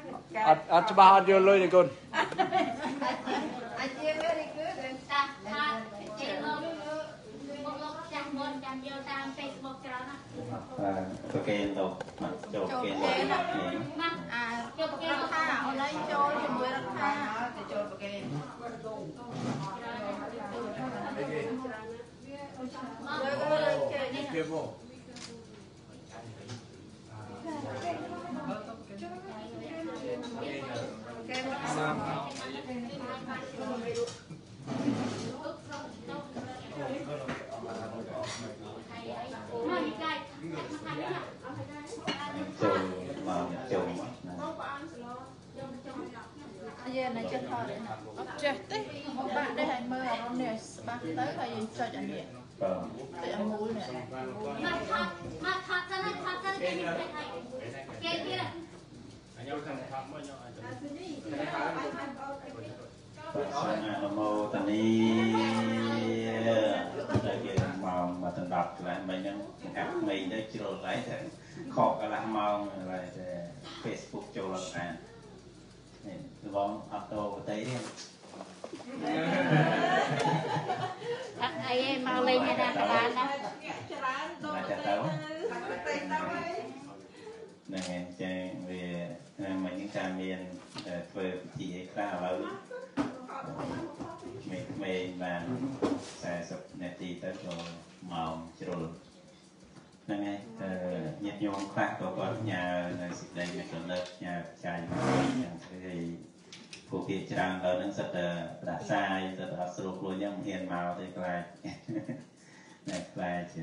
អត់ច្បាស់អត់យល់លុយទេកូនអាចជាវានេះគឺតាថាចេះមកមកចាស់មុនចាំយកតាម Facebook ច្រើនណាប្រកេនទៅមកចូលគេមកចូលប្រកេនថាអូនឯងចូលជាមួយរដ្ឋាទៅចូលប្រកេនគេមកយើងនៅចិត្តថតអត់ចេះទេមកបាក់ទេហើយមើលអារម្មណ៍នេះច្បាស់ទៅហើយយើងចុចអានេះទៅអាមូលនេះមកថតទៅថតទៅគេនេះគេទៀតអញយកខាងថតមកយកអញទៅអមោតានីតែគេមកដល់10កន្លះមិញហ្នឹងកាប់មីទៅជ្រុលហើយតែខកកន្លះម៉ោងហើយតែ Facebook ចូលអត់បាននេះបងអត់តបទៅទេអត់អីមកលេងឯណាបានណាច្រើនដល់ទៅហ្នឹងហើយចេះវាមិនចាំមានធ្វើពិធីអីខ្លះឥឡូវមេបាន40នាទីទៅចូលម៉ោងជ្រុលហ្នឹងហើយញាតិញោមខ្លះក៏គាត់ផ្ញើនៅសេចក្តីនៃកលឹកផ្ញើចាយមកយ៉ាងធ្វើពួកគេច្រើនដល់ហ្នឹងសិតតែផ្ដាសាយសិតតែអត់ស្រួលខ្លួនយ៉ាងមិនហ៊ានមកទេខ្លាចណែខ្លាច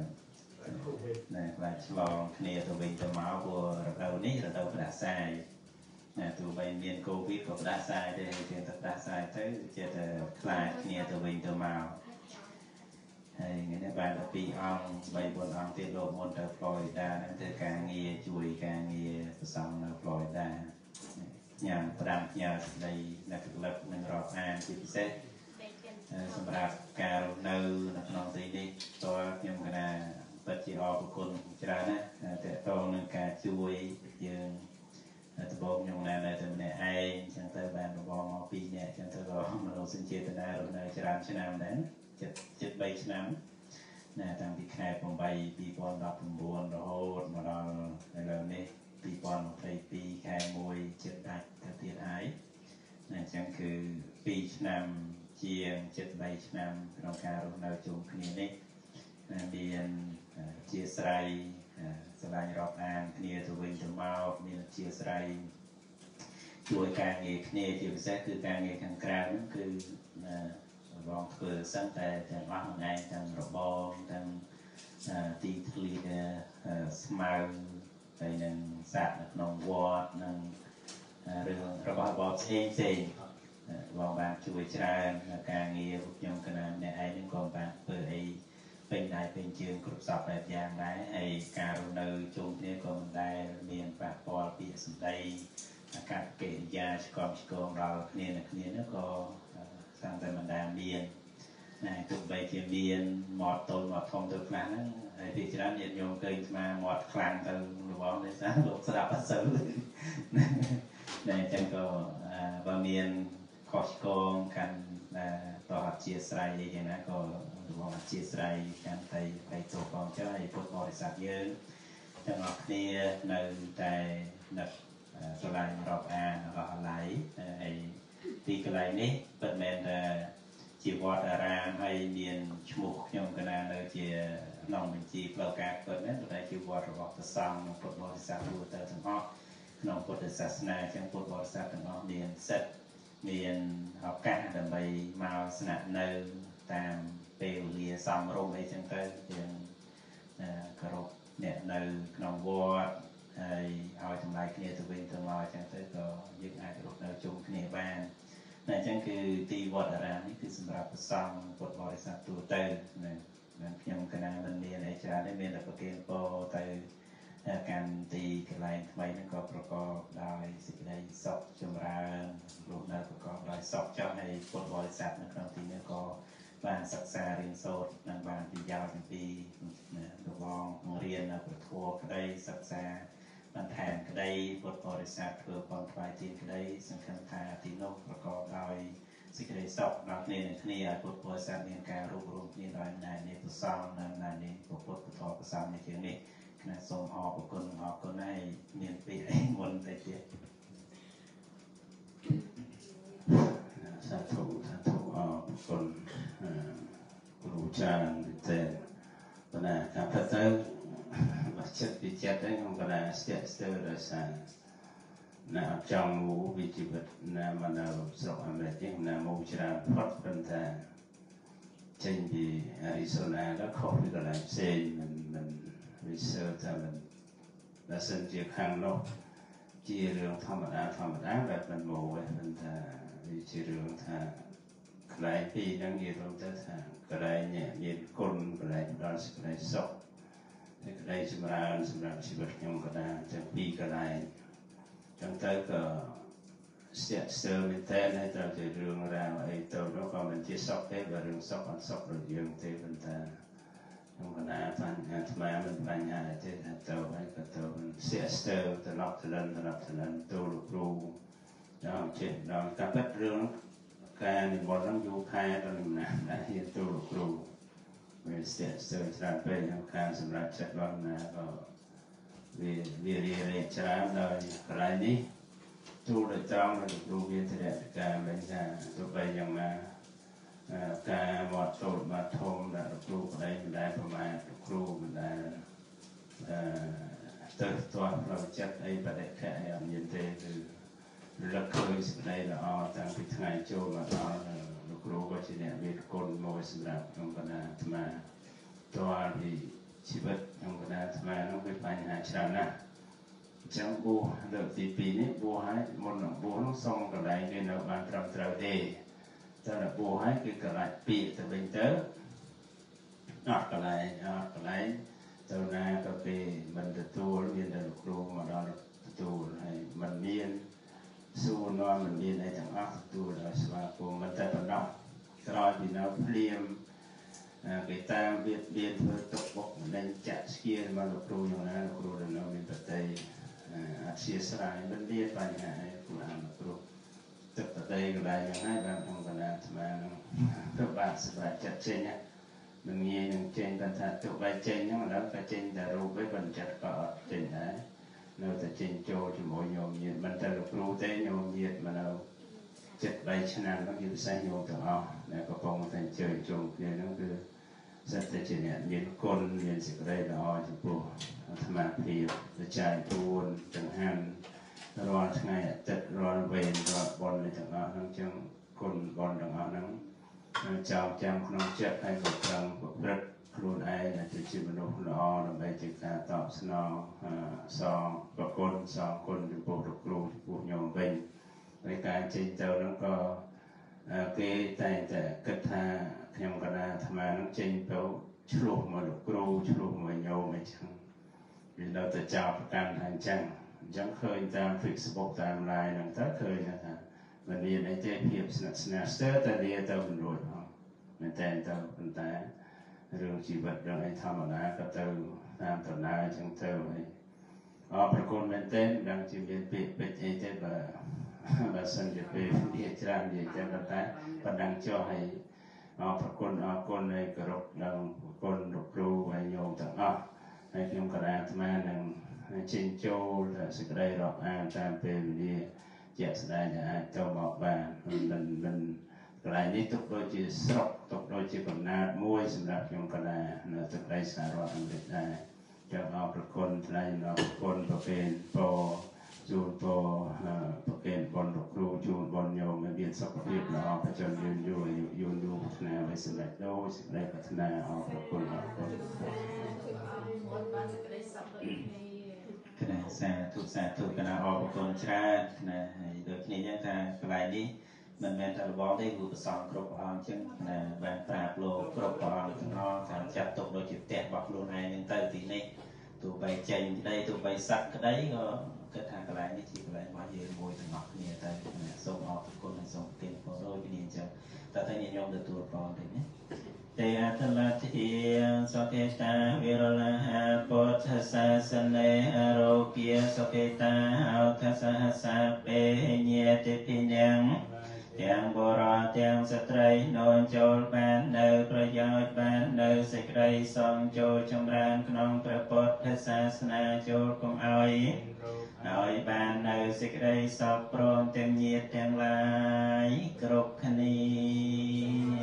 ឆ្លងគ្នាទៅវិញទៅមកព្រោះរដូវនេះរដូវផ្ដាសាយណាទោះបីមានកូវីដក៏ផ្ដាសាយទេជាតែផ្ដាសាយទៅជាតែខ្លាចគ្នាទៅវិញទៅមកហើយថ្ងៃនេះបាន12អង្គ3 4អង្គទៀតលោកមុនទៅ Florida ហ្នឹងធ្វើការងារជួយការងារប្រសង់នៅ Florida ញ៉ាំ5ផ្ញើស្ដីនៅក្លឹបនឹងរាប់អានជាពិសេសសម្រាប់ការរស់នៅក្នុងទីនេះតើខ្ញុំកណាពិតជាអរគុណច្រើនណាស់តើតងនឹងការជួយយើងដំបូងខ្ញុំណានៅតែម្នាក់ឯងអញ្ចឹងទៅបានរបងមក2នាក់អញ្ចឹងទៅក៏មនោសញ្ចេតនារស់នៅច្រើនឆ្នាំដែរចិត្ត3ឆ្នាំណាតាំងពីខែ8 2019រហូតមកដល់ឥឡូវនេះ2022ខែ1ចិត្តដាច់ទៅទៀតហើយណាអញ្ចឹងគឺ2ឆ្នាំជាង73ឆ្នាំក្នុងការរស់នៅជុំគ្នានេះមានជាស្រ័យស្រឡាញ់រាប់អានគ្នាទៅវិញទៅមកមានជាស្រ័យជួយការងារគ្នាជាពិសេសគឺការងារខាងក្រៅហ្នឹងគឺបងធ្វើសឹងតែទាំងអស់មួយឯងទាំងរបងទាំងទីធ្លាស្មៅហើយនឹងសាក់នៅក្នុងវត្តនិងរឿងរបស់របរផ្សេងបងបានជួយច្រើនការងារខ្ញុំកណាអ្នកឯងនឹងក៏បានធ្វើអីពេញដៃពេញជើងគ្រប់សពបែបយ៉ាងដែរហើយការរស់នៅជុំគ្នាក៏មិនដែលមានប៉ះពាល់ពាក្យសម្ដីអាកប្បកិរិយាឆ្កងដល់គ្នានោះក៏សាំតែមិនដែលមានណាទោះបីជាមានមាត់តូចមាត់ធំទៅខ្លះហ្នឹងហើយពីច្រើនញាតិញោមឃើញស្មាមាត់ខ្លាំងទៅរបងទេសាលោកស្ដាប់អត់សូវតែអញ្ចឹងក៏បើមានខុសឆ្គងកាន់តោះអធិស្ឋានអីយ៉ាងណាក៏របងអធិស្ឋានកាន់តែទៅផងចុះហើយពុទ្ធបរិស័ទយើងទាំងអស់គ្នានៅតែនឹកស្រឡាញ់រាប់អានរបស់អាឡៃហើយទីកន្លែងនេះពិតមែនតែជាវត្តអារាមហើយមានឈ្មោះខ្ញុំកណានៅជាក្នុងបញ្ជីផ្លូវការពិតណាស់តែជាវត្តរបស់ព្រះសង្ឃនិងពុទ្ធបរិស័ទទូទៅទាំងអស់ក្នុងពុទ្ធសាសនាចឹងពុទ្ធបរិស័ទទាំងអស់មានសិទ្ធិមានឱកាសដើម្បីមកស្នាក់នៅតាមពេលវេលាសមរម្យអីចឹងទៅយើងគោរពអ្នកនៅក្នុងវត្តហើយឲ្យតម្លៃគ្នាទៅវិញទៅមកចឹងទៅក៏យើងអាចរស់នៅជុំគ្នាបានតែអញ្ចឹងគឺទីវត្តអារាមនេះគឺសម្រាប់ប្រសង់ពុទ្ធបរិស័ទទូទៅណាខ្ញុំកណាមិនមានអីច្រើនទេមានតែប្រទានពរទៅកាន់ទីកន្លែងថ្មីហ្នឹងក៏ប្រកបដោយសេចក្តីសុខចម្រើនរស់នៅប្រកបដោយសុខចុះហើយពុទ្ធបរិស័ទនៅក្នុងទីនេះក៏បានសិក្សារៀនសូត្រនិងបានប្រយោជន៍ពីរបងរៀននៅព្រះធម៌ក្តីសិក្សាបន្ថែមក្តីពុទ្ធបរិស័ទធ្វើបន់ថ្វាយទានក្តីសង្ឃឹមថាទីនោះប្រកបដោយសេចក្តីសុខដល់គ្នានឹងគ្នាឲ្យពុទ្ធបរិស័ទមានការរួបរวมគ្នាដោយណែនេះប្រសងនិងណែនេះពុទ្ធពធប្រសងនេះជានេះណាសូមអរគុណហើយមានពាក្យអីមុនទៅទៀតសាធុអរគុណគ្រូចារ្យតែប៉ុន្តែការផ្ទៅបើចិត្តពីចិត្តហ្នឹងខ្ញុំក៏ដែរស្ទាក់ស្ទើរដោយសារណាអត់ចង់មូវិជីវិតណាមកនៅស្រុកអាមេរិកនេះណាមូច្រើនផុតប៉ុន្តែចេញពីអារីโซណាแล้วខុសពីកន្លែងផ្សេងមិន research ថាមិនដែលសិនជាខាងនោះជារឿងធម្មតាបែបមិនមូទេប៉ុន្តែវាជារឿងថាកន្លែងពីរហ្នឹងនិយាយរួមទៅថាកន្លែងមានគុណកន្លែងដល់សេចក្តីសុខសេចក្តីចម្រើនសម្រាប់ជីវិតខ្ញុំក៏ដែរទាំងពីរកន្លែងចឹងទៅក៏ស្ទាក់ស្ទើរមែនតើហើយត្រូវជារឿងរ៉ាវអីទៅនោះក៏មិនជាសុខទេបើរឿងសុខអត់សុខដូចយើងទេប៉ុន្តែខ្ញុំក៏ណាបញ្ហាអាត្មាមិនបញ្ហាទេថាទៅហើយក៏ទៅស្ទាក់ស្ទើរទៅឡប់ទៅលិនទៅលោកគ្រូដល់ចេះដល់ការពិតរឿងការនិមន្តហ្នឹងយូរខែដល់ណាដែលហ៊ានទៅលោកគ្រូវាស្ទាក់ស្ទើរច្រើនពេកក្នុងការសម្រាប់ចិត្តរបស់ណាក៏វារៀបច្រើនដល់កន្លែងនេះទូលត្រង់នៅគ្រូវាធរៈការវិញថាទោះបីយ៉ាងណាការមកចូលមកធំដល់គ្រូប្តីមិនដែលប្រមាណគ្រូមិនដែលទៅស្ទាស់ផ្លូវចិត្តអីបដិខៈអីអត់មានទេគឺរកឃើញសេចក្តីល្អតាំងពីថ្ងៃចូលមកដល់លោកគ្រូក៏ជាអ្នកមានគុណមួយសម្រាប់ក្នុងគណៈអាត្មាតើពីជីវិតក្នុងគណៈអាត្មានោះមានបញ្ហាច្រើនណាស់អញ្ចឹងបួសលើកទី2នេះបួសឲ្យមុននឹងបួសនោះសុំកន្លែងគេនៅបានត្រឹមត្រូវទេតែបួសឲ្យគឺកន្លែងពាក្យទៅវិញទៅអត់កន្លែងទៅណាក៏គេមិនទទួលមានតែលោកគ្រូមកដល់ទទួលហើយមិនមានសួរនាំមិនមានអីទាំងអស់ទទួលដល់ស្វាគមន៍មិនតែប៉ុណ្ណោះក្រោយពីនៅភ្លាមគេតាមវាធ្វើទុកបុកម្នេញចាក់ស្គៀមកលោកគ្រូយ៉ាងណាលោកគ្រូដែលនៅមានប្រតិអធិស្ឋានមិនមានបញ្ហាអីគ្រូអានលោកគ្រូទឹកប្រតិកន្លែងយ៉ាងណាបានក្នុងកណ្ដាលស្មានឹងទៅបានសម្រាប់ចាត់ចេញនឹងងាយនឹងចេញតែថាទោះបីចេញហ្នឹងឥឡូវក៏ចេញតែរូបឯងមិនចិត្តក៏អត់ចេញដែរនៅតែចេញចូលជាមួយញោមញាតិមិនតែលោកគ្រូទេញោមញាតិមកនៅ7-8ឆ្នាំហ្នឹងជាពិសេសញោមទាំងអស់ដែលកំពុងតែអញ្ជើញចូលគ្នាហ្នឹងគឺសិតតែជាអ្នកមានគុណមានសេចក្តីល្អចំពោះអាត្មាភាពវិចារពួនចង្ហាន់រាល់ថ្ងៃអាទិត្យរាល់វេនរាល់បុណ្យទាំងអស់ហ្នឹងចឹងគុណបុណ្យទាំងអស់ហ្នឹងចោលចាំក្នុងចិត្តហើយក៏ប្រឹងប្រព្រឹត្តខ្លួនឯងទៅជាមនុស្សល្អដើម្បីជាការតបស្នងសងប្រគុណសងគុណចំពោះលោកគ្រូចំពោះញោមវិញហើយការចេញទៅហ្នឹងក៏គេតែងតែគិតថាខ្ញុំកណាអាត្មានឹងចេញទៅឆ្លោះមកលោកគ្រូឆ្លោះមកញោមអីចឹងវានៅតែចោលប្រកាន់ថាអញ្ចឹងឃើញតាម Facebook តាម LINE ហ្នឹងទៅឃើញថាមិនមានអីទេភាពស្និទ្ធស្នាលស្ទើរតែលាទៅមិនរួចផងមែនតែប៉ុន្តែរឿងជីវិតរឿងអីធម្មតាក៏ទៅតាមដំណើរអញ្ចឹងទៅហើយប្រគុណមែនទេមិនដឹងជាមានពាក្យពេចន៍អីទេបើសិនជាពេលនិយាយច្រើននិយាយតែប៉ុន្តែប៉ុណ្ណឹងចុះហើយប្រគុណអរគុណហើយគោរពដល់ប្រគុណលោកគ្រូហើយញោមទាំងអស់ហើយខ្ញុំក៏អាត្មានឹងចេញចូលសេចក្តីរាប់អានតាមពេលវេលាជាក់ស្ដែងដែលអាចទៅមកបានមិនកន្លែងនេះទុកដូចជាស្រុកទុកដូចជាកំណើតមួយសម្រាប់ខ្ញុំកណានៅទឹកដីសហរដ្ឋអាមេរិកដែរចឹងអរគុណថ្លែងអរគុណប្រគេនពរជូនពរប្រគេនបុណ្យលោកគ្រូជូនបុណ្យញោមឲ្យមានសុខភាពល្អបច្ចុប្បន្នយូរប្រាថ្នាឲ្យសម្រេចដូចសេចក្តីប្រាថ្នាអរគុណគណៈសាធុគណៈអរគុណច្រើនណាហើយដូចគ្នាចឹងថាកន្លែងនេះមិនមែនតែរបស់ទេគឺប្រសងគ្រប់ព្រះអង្គចឹងណាបានប្រាប់លោកគ្រប់ព្រះអង្គទាំងអស់ថាចាត់ទុកដូចជាផ្ទះរបស់ខ្លួនឯងហ្នឹងទៅទីនេះទោះបីចេញក្តីទោះបីសັດក្តីក៏គិតថាកន្លែងនេះជាកន្លែងរបស់យើងមួយទាំងអស់គ្នាទៅសូមអរគុណហើយសូមប្រទានពរដូចគ្នាអញ្ចឹងតើតែញាតិញោមទទួលពរទេណា Te Atalatiya Soketa Viralaha Pothasa Sane Arokia Soketa Autasahasa Pe Nyete Pinyang Tiang Bora Tiang Satray Non Chol Ban No Prayot Ban No Sekray Som Chol Chamran Knong Prapot Thasasana Chol Kum Ai Nói Ban No Sekray Sop Prom Tiang Nhiệt Tiang Lai Krok Khani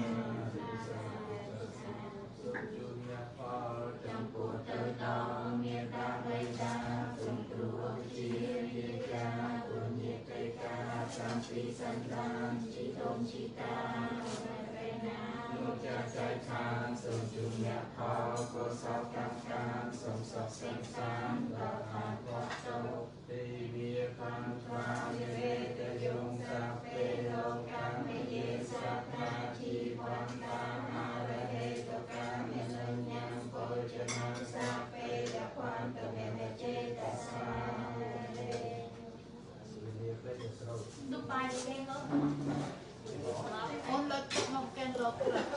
Chi san tan chi tôn chi ta nô cha sai than sum chung nhạc thọ cô sao cam cam sum sọc sen san đào hạt quạt châu tây bia phan pha ye te yong sa pe long cam ye sa tha chi quan ta ma re he to cam ye nâng nhang po chân sa pe ya quan to me che ta sa Ôn lật một kênh lột